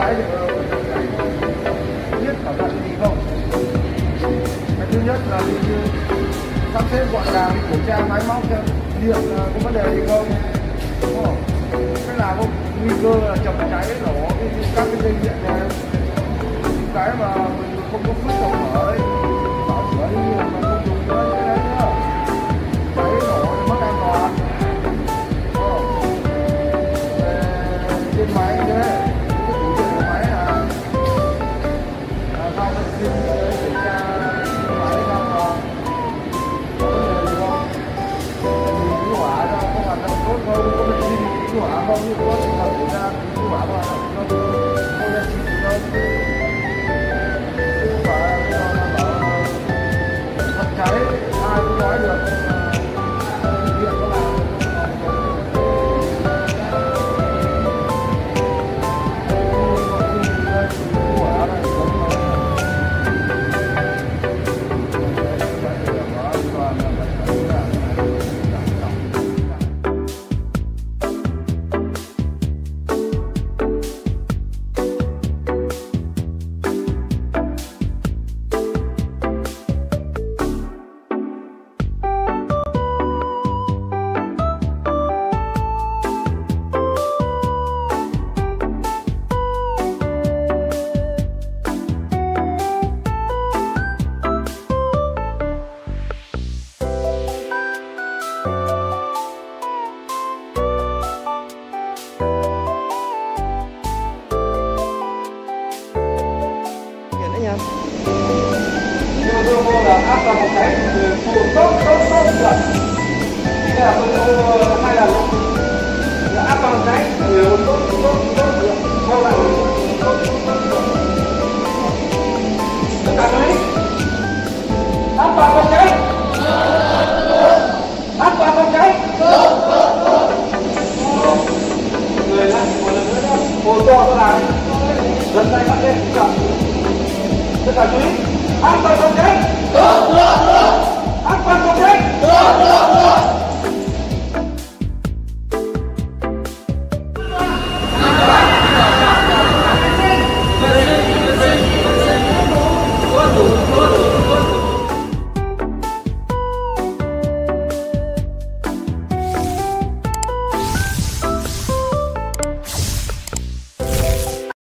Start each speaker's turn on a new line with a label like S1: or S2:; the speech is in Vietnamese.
S1: cháy thì biết cẩn thận gì không. Cái thứ nhất là đi sắp xếp gọn gàng, đi kiểm tra máy móc xem điện có vấn đề gì không, đúng không? Cái nào có nguy cơ là chập cháy nổ các cái dây điện này, cái mà mình không có phước dòng mở ấy, bảo sửa đi mà không dùng nữa như thế này nữa, cháy nổ thì mất an toàn. Trên máy thế, cái tủ điện của máy là sau khi kiểm tra máy xong rồi có vấn đề gì không, cứu hỏa ra có hoạt động tốt không, có bệnh gì cứu hỏa không, như có trường hợp xảy ra cứu hỏa có hoạt động không, không ra chỉ không, chứ không phải bây giờ là bảo thật cháy ai cũng nói được điện có làm. Là áp vào một cái tốt được. Thế là tôi hô 2 lần là áp vào một cái tốt được. Hô lại tốt được. Tất cả đấy. Áp vào một cái. Áp vào một cái. Người lại một lần nữa nhá. Hô to tôi làm. Lần này bắt lên chậm. Tất cả chú ý. Áp vào